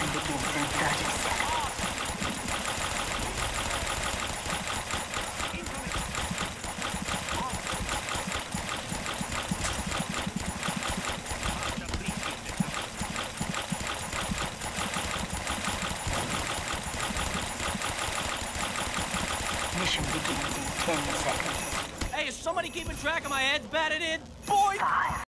Mission begins in 30 seconds. Mission begins in 10 seconds. Hey, is somebody keeping track of my heads batted in? Boy! 5,